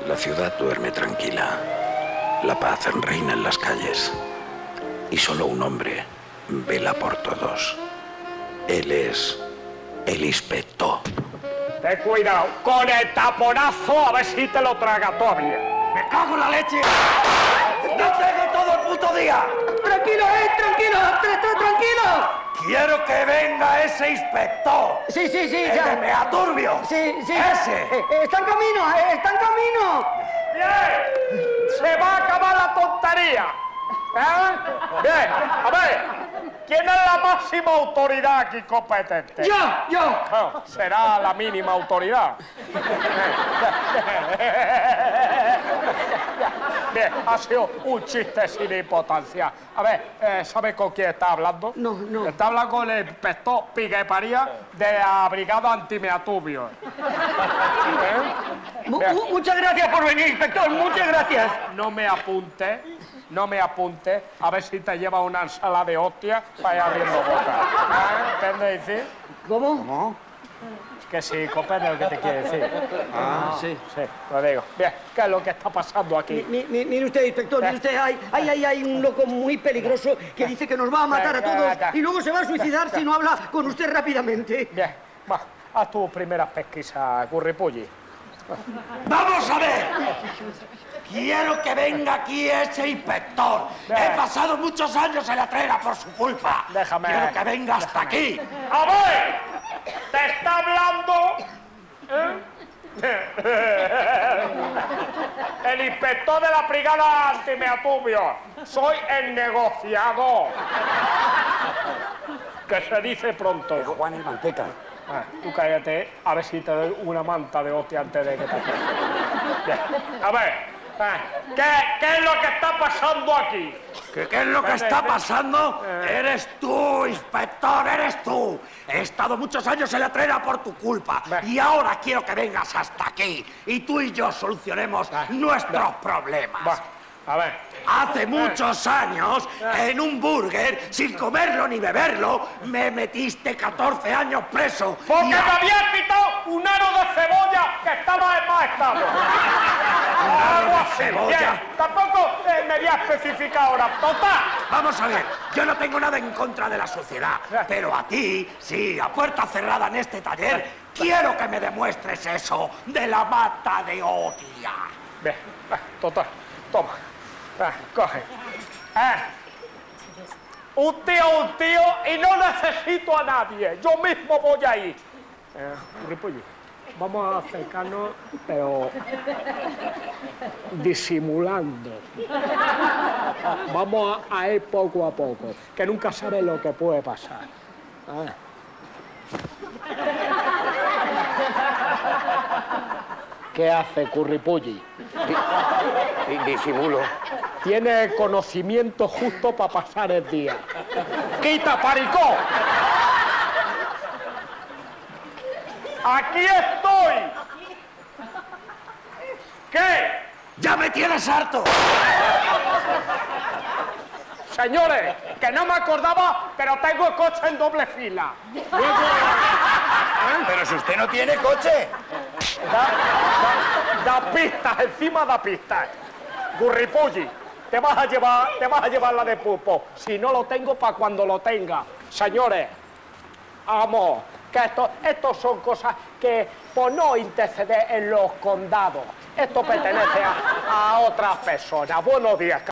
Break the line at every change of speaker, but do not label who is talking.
La ciudad duerme tranquila. La paz reina en las calles. Y solo un hombre vela por todos. Él es el inspector.
Ten cuidado con el taponazo, a ver si te lo traga todavía.
¡Me cago en la leche! ¡No tengo todo el puto día!
¡Tranquilo, tranquilo! ¡Tranquilo!
¡Quiero que venga ese inspector!
Sí,
¡El
ya.
de Meaturbio!
Sí.
¡Ese!
¡Está en camino!
¡Bien! ¡Se va a acabar la tontería! ¿Eh? Bien, a ver. ¿Quién es la máxima autoridad aquí competente?
¡Yo!
No, será la mínima autoridad. Bien, ha sido un chiste sin importancia. A ver, ¿sabe con quién está hablando?
No.
Está hablando con el inspector Piqueparía de la Brigada Antimeatubio.
Muchas gracias por venir, inspector. Muchas gracias.
No me apunte, a ver si te lleva una ensalada de hostia para ir abriendo boca. ¿Qué me decir?
¿Cómo?
Que sí, comprende lo que te quiere decir.
Sí.
Sí, lo digo. Bien, ¿qué es lo que está pasando aquí?
Mire usted, inspector, hay un loco muy peligroso que dice que nos va a matar a todos y luego se va a suicidar si no habla con usted rápidamente.
Bien, va, haz tu primera pesquisa, Curripulli.
¡Vamos a ver! Quiero que venga aquí ese inspector. He pasado muchos años en la trena por su culpa.
Déjame.
Quiero que venga hasta aquí.
¡A ver! ¡Te está hablando! El inspector de la Brigada Antimeatubio. Soy el negociador. Que se dice pronto.
Juan y Manteca.
Tú cállate, a ver si te doy una manta de hostia antes de que te acuestes. Bien. A ver, ¿qué es lo que está pasando aquí?
¿Qué es lo que está pasando? Eres tú, inspector, eres tú. He estado muchos años en la trena por tu culpa. Y ahora quiero que vengas hasta aquí y tú y yo solucionemos nuestros problemas.
A ver.
Hace muchos años, en un burger, sin comerlo ni beberlo, me metiste 14 años preso.
Porque me habías quitado un aro de cebolla que estaba en mal estado.
¿Un aro de cebolla?
Bien, tampoco me había especificado ahora. Total.
Vamos a ver, yo no tengo nada en contra de la sociedad, pero a ti, sí, a puerta cerrada en este taller, quiero que me demuestres eso de la mata de Otia.
Bien, total, toma. Coge. Un tío, y no necesito a nadie. Yo mismo voy a ir. Ripolli, vamos a acercarnos, pero disimulando. Vamos a ir poco a poco, que nunca sabes lo que puede pasar. ¿Qué hace Curripulli?
Disimulo.
Tiene conocimiento justo para pasar el día. ¡Quita, paricó! ¡Aquí estoy! ¿Qué?
¡Ya me tienes harto!
Señores, que no me acordaba, pero tengo el coche en doble fila.
Pero si usted no tiene coche.
Da pistas, encima da pistas. Curripulli, te vas a llevar la de pulpo. Si no lo tengo, para cuando lo tenga. Señores, vamos, que estos son cosas que por no interceder en los condados. Esto pertenece a otras personas. Buenos días.